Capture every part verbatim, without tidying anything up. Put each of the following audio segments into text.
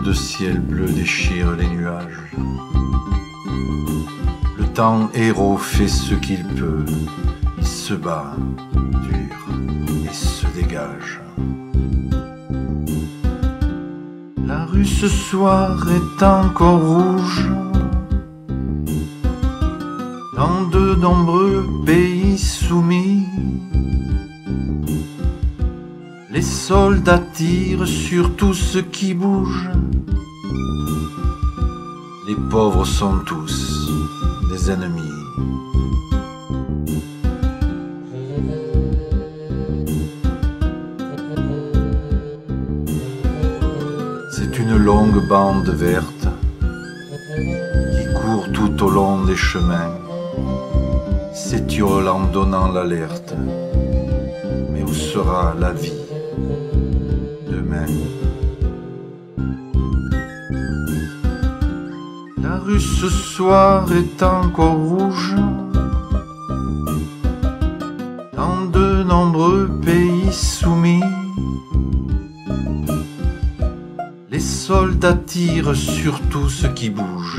de ciel bleu déchire les nuages. Le temps héros fait ce qu'il peut, il se bat, dur, et se dégage. La rue ce soir est encore rouge, dans de nombreux pays soumis. Les soldats tirent sur tout ce qui bouge. Les pauvres sont tous des ennemis. C'est une longue bande verte qui court tout au long des chemins, s'étiole en donnant l'alerte. Mais où sera la vie demain? La rue ce soir est encore rouge, dans de nombreux pays soumis. Les soldats tirent sur tout ce qui bouge.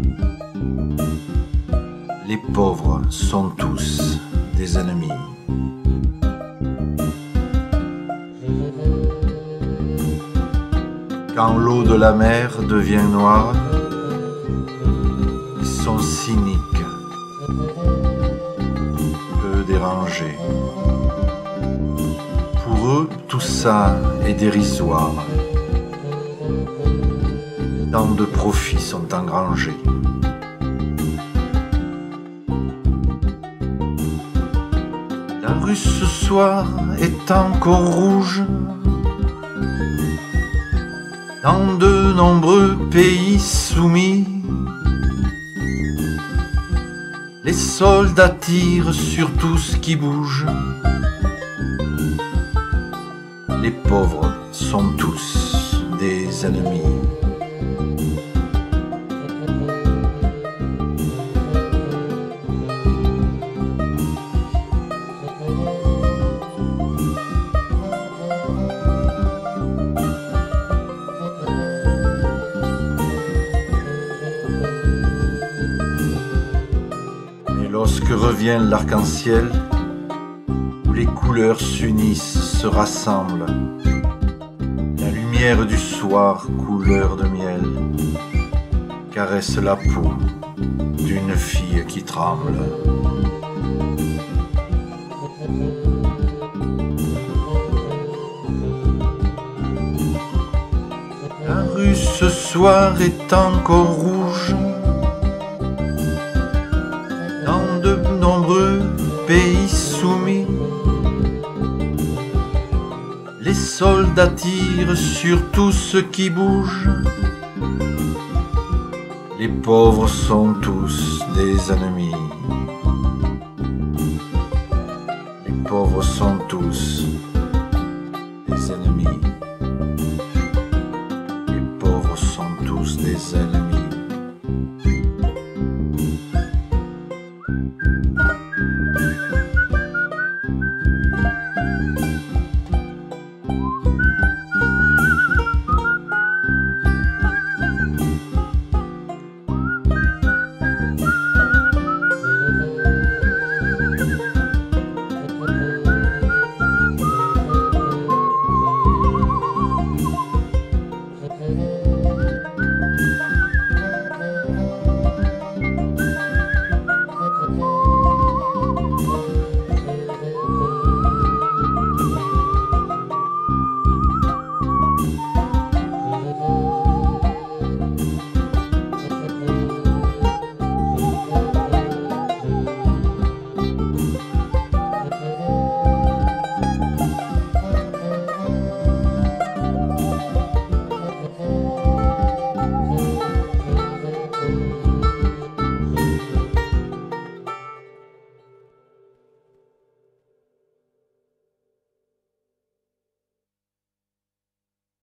Les pauvres sont tous des ennemis. Quand l'eau de la mer devient noire, ils sont cyniques, peu dérangés. Pour eux, tout ça est dérisoire. Tant de profits sont engrangés. La rue ce soir est encore rouge, dans de nombreux pays soumis. Les soldats tirent sur tout ce qui bouge. Les pauvres sont tous des ennemis. Lorsque revient l'arc-en-ciel, où les couleurs s'unissent, se rassemblent, la lumière du soir, couleur de miel, caresse la peau d'une fille qui tremble. La rue ce soir est encore rouge, dans de nombreux pays soumis. Les soldats tirent sur tout ce qui bouge. Les pauvres sont tous des ennemis. Les pauvres sont tous